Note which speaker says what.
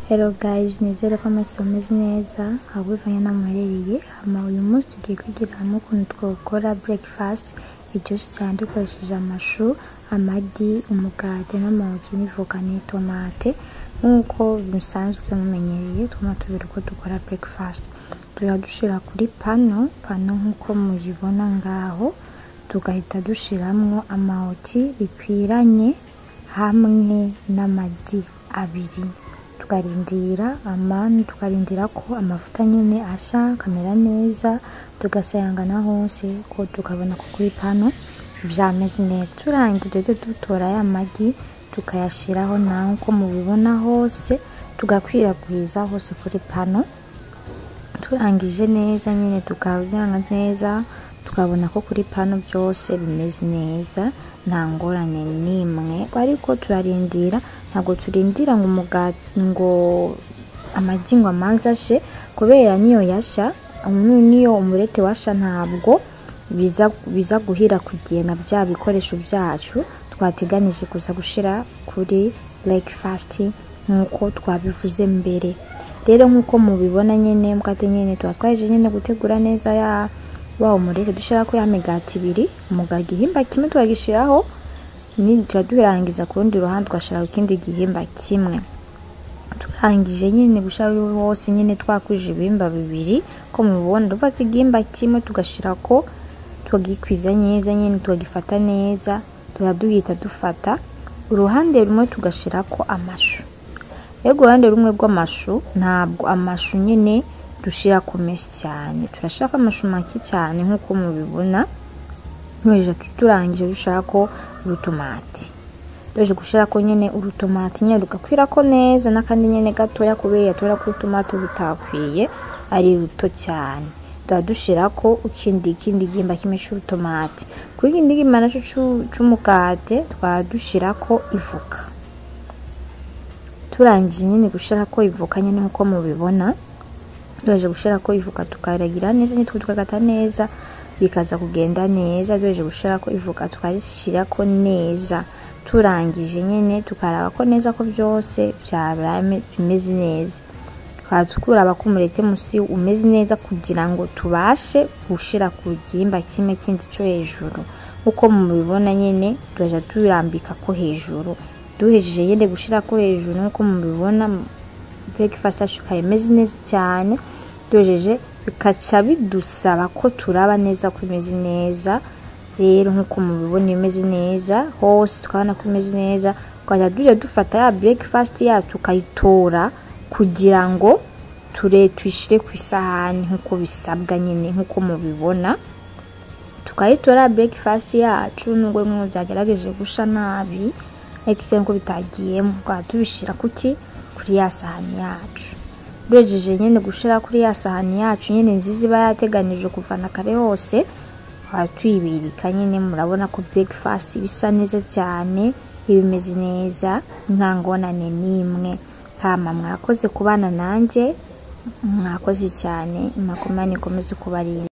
Speaker 1: Hello guys, nizere ko mwese neza abuvanye namuherereye. Uyu munsi tugiye kwigira hamwe ukuntu twakora breakfast iryoshe cyane dukoresheje amashu, amagi, umugati n'amawoki n'ivoka n'itomate. Nkuko bisanzwe mumenyereye tubiri ko dukora breakfast. Dushira kuri pano nkuko mujibona ngaho, tugahita dushiramwo amawoki bikwiranye hamwe n'amagi abiri. Tukarindira ko amavuta nyene asha kamera neza, tugasayangana hose ko tukabona ko kuri pano vyameze neza. Turangije dutora ya magi tukayashiraho naho ko mubibona hose, tugakwiragiza hose kuri pano. Turangije neza nyene tukavyanga neza, tukabona ko kuri pano byose bimeze neza nta ngorane nimwe. Ariko turarindira, ntabwo turindira ngo amagi ngo amanze ashe, kubera niyo yasha niyo umurete washa ntabwo biza guhira kugena bya bikoresho byacu twateganije kuza gushira kuri breakfast nkuko twabivuze mbere. Rero nkuko mubibona nyene mukate nyene twatwaje nyene gutegura neza wa umurete dushira ko ya migati ibiri, umugati gihimba kimwe twagishiraho, ni turadurangiza ku rundi ruhande twashira ikindi gihimba kimwe. Turangije nyene gushira hose nyene twakwije ibihimba bibiri ko mubona, dufata igihimba kimwe tugashira ko twagikwiza neza nyene twagifata neza, turaduhita dufata uruhande rumwe tugashira ko amashu. Ego uruhande rumwe rw'amashu, ntabwo amashu nyene dushira ku mesi cyane, turashaka amashu make cyane nkuko mubibona. Nweje turangije dushaka ko urutomati, doje gushira ko nyene urutomati nyene rugakwira ko neza, nakandi nyene gatoya kubera tora ko urutomati rutakwiye ari ruto cyane. Dushira ko ikindi gimba kimwe cy'urutomati, kuri ikindi gimba naco c'umukate twadushira ko ivoka. Turangije nyene gushira ko ivoka nyene nkuko mubibona, doje gushira ko ivoka tukaragira neza nyine twagata neza bikaza kugenda neza. Doje gushira ko ivoka tukarishira ko neza, turangije nyene tukaraba ko neza ko byose byabaye bimeze neza. Twatukura abakumurete musi umeze neza kugira ngo tubashe gushira ku gihimba kimwe kindi cyo hejuru. Uko mubibona nyene doje turambika ko hejuru, duhejeje yende gushira ko hejuru nkuko mubibona breakfast yacu imeze neza cyane. Dojeje bikaca bidusaba ko turaba neza ko imeze neza. Rero nkuko mubibona imeze neza hose, twabona ko imeze neza, twajya dufata ya breakfast yacu kayitora kugira ngo twishire ku isahani nkuko bisabwa nyene nkuko mubibona. Tukayitora breakfast yacu nubwo mwe byagerageje gusha nabi, ariko cyangwa bitagiyemo tubishira kuri ya sahani yacu. Dojeje nyene gushira kuri ya sahani yacu nyene nziza iba yateganije kuvana kare hose, twibirika nyene. Murabona ko breakfast bisa neza cyane, ibimeze neza nta ngorane nimwe. Kama mwakoze kubana nanjye, mwakoze cyane. Imakomane ikomeze kubarinda.